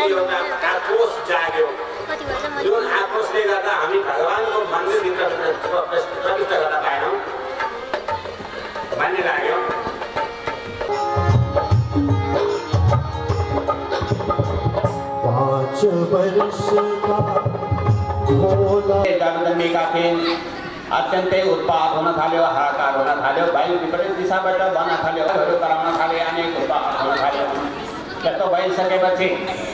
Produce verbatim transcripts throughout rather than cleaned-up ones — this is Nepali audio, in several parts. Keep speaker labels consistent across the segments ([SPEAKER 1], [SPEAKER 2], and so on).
[SPEAKER 1] एउटा आक्रोश जाग्यो जुन आक्रोशले गर्दा हामी भगवानको मन्दिरभित्र प्रविष्ट गर्न पाएनौँ भन्ने लाग्यो।
[SPEAKER 2] पाँच वर्ष का
[SPEAKER 1] जन्मिएका थिए। अत्यन्तै उत्पाद हुन थाल्यो, हाहाकार हुन थाल्यो, वायु विपरीत दिशाबाट बन्न थाल्यो, कराउन थाले, अनेक उत्पाद हुन थाल्यो। त्यस्तो भइसकेपछि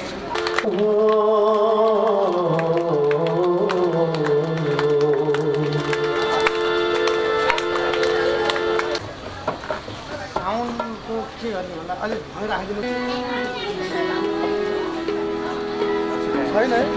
[SPEAKER 3] साउन्डको के गर्ने भन्दा अलिक भएर राखिदिनु छैन है।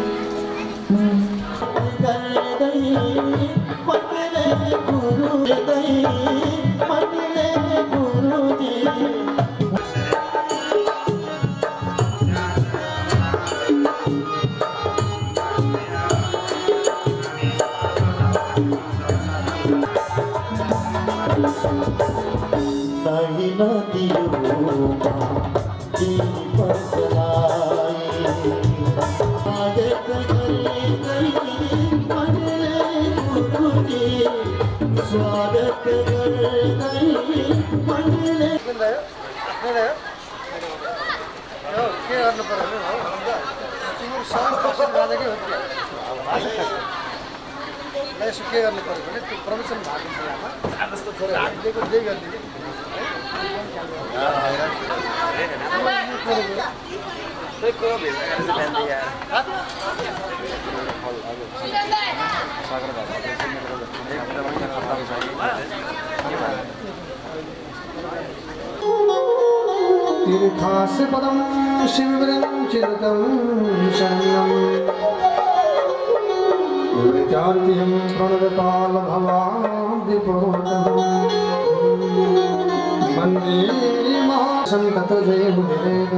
[SPEAKER 2] स्वागत
[SPEAKER 3] के गर्नु पर्यो तिम्रो साउन्ड पर्सन राखेकै हो क्या यसो के गर्नु पर्यो भने त्यो प्रमोसन भएको बेलामा जस्तो थोरै हात दिएको त्यही गर्ने तीर्थास्य पदं शिवरं चिरतं शरणं विद्यार्थिं प्रणतकालभवाब्धिपूर्णं वन्दे महासंततजयमुदेव।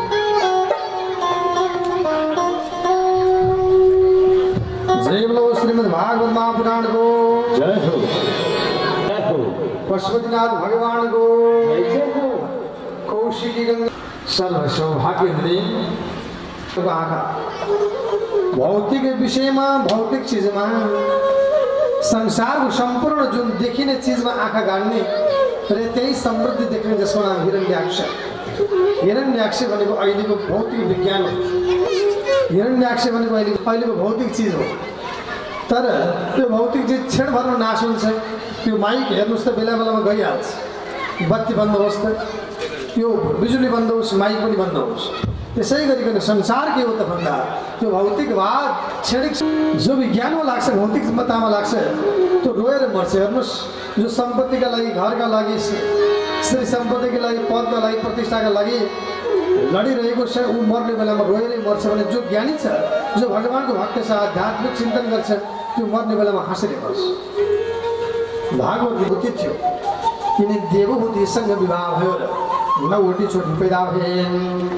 [SPEAKER 3] जय बोलो श्रीमद्भागवत महापुराण को
[SPEAKER 2] जय हो, जय हो।
[SPEAKER 3] पशुपतिनाथ भगवान को जय हो। कौशिकी गंगा सर्व सौभाग्य आँखा भौतिक विषय में भौतिक चीज में संसार को संपूर्ण जो देखिने चीज में आँखा गाड़ने र त्यही समृद्धि देख्ने जसको नाम हिरण्याक्ष। हिरण्याक्ष भनेको अहिलेको भौतिक विज्ञान हो। हिरण्याक्ष भनेको अहिले अहिलेको भौतिक चीज हो। तर त्यो भौतिक चीज क्षणभरमा नाश हुन्छ। त्यो माइक हेर्नुस् त बेला बेलामा गइहाल्छ। बत्ती बन्द होस् त, त्यो बिजुली बन्द होस्, माइक पनि बन्द होस्। त्यसै गरिकन संसार के हो त भन्दा त्यो भौतिकवाद क्षणिक जो विज्ञानमा लाग्छ, भौतिकतामा लाग्छ, त्यो रोएर मर्छ। हेर्नुस्, जो सम्पत्तिका लागि, घरका लागि, श्री सम्पत्तिका लागि, पदका लागि, प्रतिष्ठाका लागि लडिरहेको छ, ऊ मर्ने बेलामा रोएरै मर्छ भने जो ज्ञानी छ, जो भगवानको भक्त छ, आध्यात्मिक चिन्तन गर्छ, त्यो मर्ने बेलामा हाँसेर मर्छ। भागवत विभूति थियो किन देवभूतिसँग विवाह भयो र नौवटी छोरी पैदा भएन।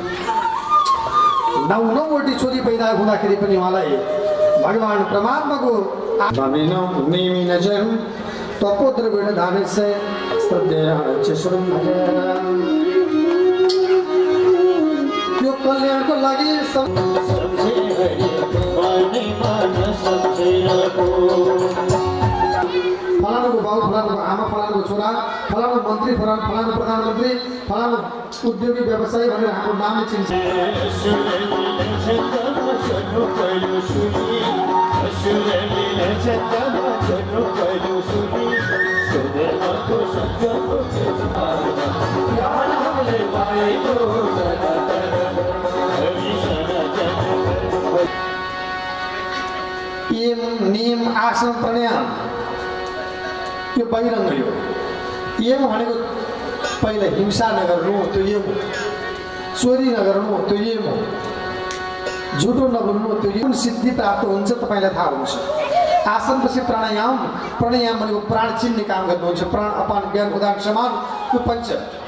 [SPEAKER 3] नौ नौवटी छोरी पैदा हुँदाखेरि पनि उहाँलाई भगवान परमात्माको तपोद्रव्य धारण से यो कल्याणको लागि फलानुको बाउ, फलानुको आमा, फलानुको छोरा, फलानु मन्त्री, फलानु फलानु प्रधानमन्त्री, फलानु उद्योगी व्यवसायी भनेर हाम्रो नाम चिन्छ। यम नियम आसन प्राणायाम यो बहिरङ्ग हो। यम भनेको पहिला हिंसा नगर्नु, त्यो यम हो। चोरी नगर्नु, त्यो यम हो। झुटो नबोल्नु, त्यो यम। सिद्धि प्राप्त हुन्छ तपाईलाई थाहा हुन्छ। आसनपछि प्राणायाम, प्राणायाम भनेको प्राण चिन्ने काम गर्नुहुन्छ। प्राण अपान ज्ञान उदान समान यो पञ्च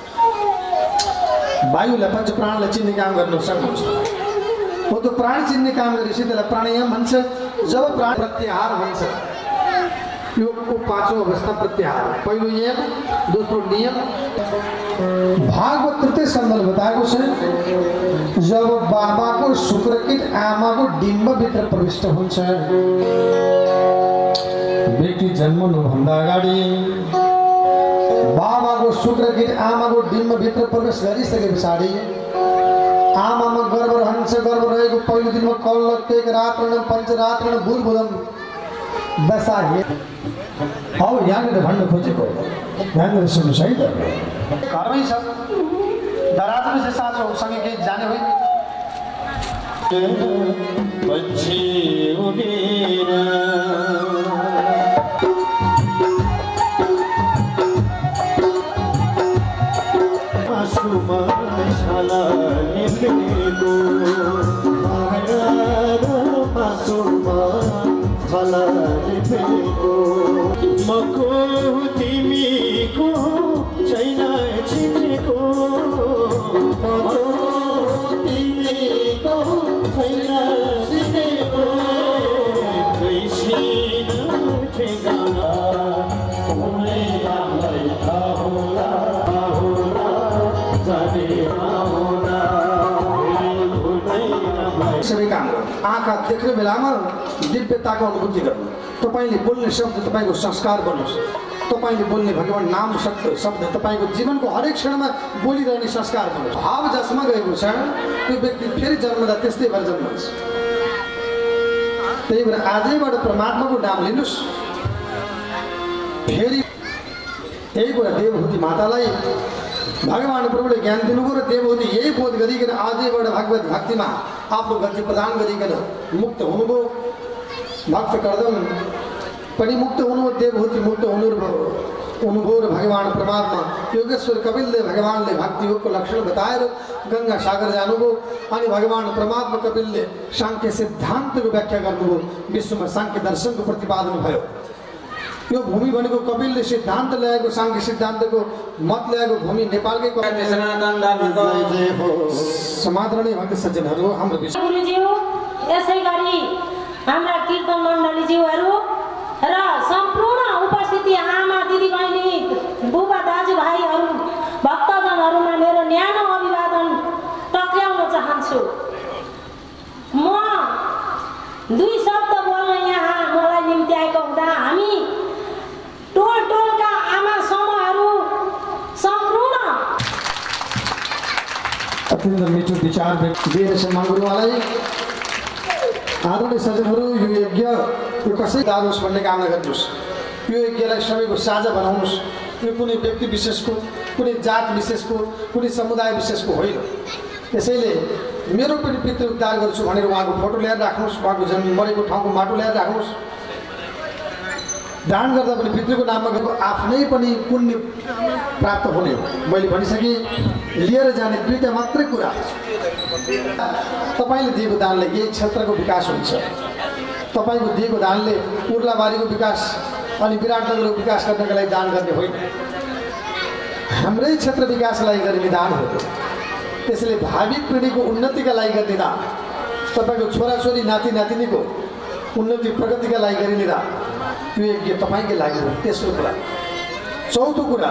[SPEAKER 3] वायुलाई, पञ्च प्राणलाई चिन्ने काम गर्नु सक्नुहुन्छ। हो त्यो प्राण चिन्ने काम गरेपछि त्यसलाई प्राणायाम भन्छ। जब प्राण प्रत्याहार हुन्छ, यो पाँचौं अवस्था प्रत्याहार। पहिलो यम, दोस्रो नियम। भागवत शास्त्रते सन्दर्भ बताएको छ जब बाबाको शुक्रकीट आमाको डिम्बभित्र प्रविष्ट हुन्छ व्यक्ति जन्मनुभन्दा अगाडि बाबाको शुक्रकीट आमाको डिम्बभित्र प्रवेश गरिसके पछाडि आमामा गर्भ रहन्छ गर्भ रहेको पहिलो दिनमा कल्ल तेक रात्रण पञ्चरात्रण बुधबुधम दशा हे अब यहाँनिर भन्न खोजेको यहाँनिर सुन्नुहोस् है त घरमै छ दराजमा चाहिँ साँचो सँगै केही जाने होइन
[SPEAKER 2] पछि उडेर मासुमा छाला लिपेको माया र मासुमा छाला लिपेको मको तिमीको छैन चिनेको मको तिमीको छैन चिनेको कैसिन ठेगाना उनले रामलाई थाहा होला जाने आउला
[SPEAKER 3] सबै काम गर्नु आँखा देख्ने बेलामा दिव्यताको अनुभूति गर्नु तपाईँले बोल्ने शब्द तपाईँको संस्कार बन्नुहोस् तपाईँले बोल्ने भगवान् नाम शब्द शब्द तपाईँको जीवनको हरेक क्षणमा बोलिरहने संस्कार बन्नुहोस् भाव जसमा गएको छ त्यो व्यक्ति फेरि जन्मदा त्यस्तै भएर जन्मन्छ त्यही भएर आजैबाट परमात्माको नाम लिनुहोस् फेरि यही कुरा देवहूति मातालाई भगवान् प्रभुले ज्ञान दिनुभयो र देवहूति यही बोध गरिकन आजैबाट भगवत भक्तिमा आफ्नो गति प्रदान गरिकन मुक्त हुनुभयो भक्त कर्दम पनि मुक्त हुनुभयो देवहूति मुक्त हुनुभयो हुनुभयो र भगवान् परमात्मा योगेश्वर कपिलले भगवान्ले भक्ति योगको लक्षण बताएर गङ्गा सागर जानुभयो अनि भगवान् परमात्मा कपिलले साङ्ख्य सिद्धान्तको व्याख्या गर्नुभयो विश्वमा साङ्ख्य दर्शनको प्रतिपादन भयो यो भूमि भनेको कपिलले सिद्धान्त ल्याएको साङ्ख्य सिद्धान्तको मत ल्याएको भूमि नेपालकै समादरणीय भक्त सज्जनहरू हाम्रो
[SPEAKER 4] गुरुज्यू यसै गरी हाम्रा कीर्तन मण्डलीज्यूहरू र सम्पूर्ण उपस्थिति आमा दिदीबहिनी बुबा दाजुभाइहरू भक्तजनहरूमा मेरो न्यानो अभिवादन टक्राउन चाहन्छु म दुई शब्द बोल्न यहाँ मलाई निम्ति आएको हुँदा हामी टोल टोलका आमा समूहहरू सम्पूर्ण
[SPEAKER 3] अत्यन्त मिठो विचार दिएर सम्मान गुरुवालाई आदरणीय सज्जनहरू यो यज्ञ यो कसै दारोस् भन्ने कामना गर्नुहोस् यो यज्ञलाई सबैको साझा बनाउनुहोस् यो कुनै व्यक्ति विशेषको कुनै जात विशेषको कुनै समुदाय विशेषको होइन त्यसैले मेरो पनि पितृ उद्धार गर्छु भनेर उहाँको फोटो ल्याएर राख्नुहोस् उहाँको जन्म मरेको ठाउँको माटो ल्याएर राख्नुहोस् दान गर्दा पनि पितृको नाममा गरेको आफ्नै पनि पुण्य प्राप्त हुने हो मैले भनिसकेँ लिएर जाने दुईवटा मात्रै कुरा तपाईँले दिएको दानले यही क्षेत्रको विकास हुन्छ तपाईँको दिएको दानले उर्लाबारीको विकास अनि विराटनगरको विकास गर्नका लागि दान गर्ने होइन हाम्रै क्षेत्र विकासलाई गर्ने दान हो त्यसैले भावी पिँढीको उन्नतिका लागि गर्ने दान तपाईँको छोराछोरी नाति नातिनीको उन्नति प्रगतिका लागि गरिने दान यो यज्ञ तपाईँकै लागि हो तेस्रो कुरा चौथो कुरा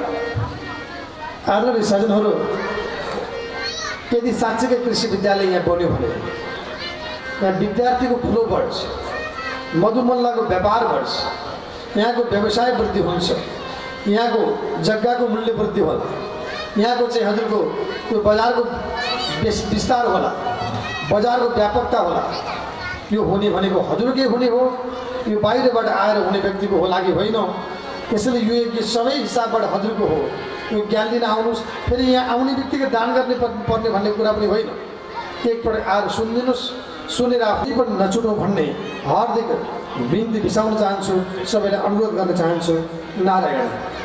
[SPEAKER 3] आदरणीय सज्जनहरू यदि साँच्चैकै कृषि विद्यालय यहाँ बन्यो भने यहाँ विद्यार्थीको ठुलो बढ्छ मधुमल्लाको व्यापार बढ्छ यहाँको व्यवसाय वृद्धि हुन्छ यहाँको जग्गाको मूल्य वृद्धि होला यहाँको चाहिँ हजुरको यो बजारको विस्तार होला बजारको व्यापकता होला यो हुने भनेको हजुरकै हुने हो यो बाहिरबाट आएर हुने व्यक्तिको हो लागि होइन त्यसैले यो यज्ञ सबै हिसाबबाट हजुरको हो यो ज्ञान दिन आउनुहोस् फेरि यहाँ आउने बित्तिकै दान गर्ने पर्ने भन्ने कुरा पनि होइन एकपल्ट आएर सुनिदिनुहोस् सुनेर आफै पनि नछुटौँ भन्ने हार्दिक बिन्ती बिसाउन चाहन्छु सबैलाई अनुरोध गर्न चाहन्छु नारायण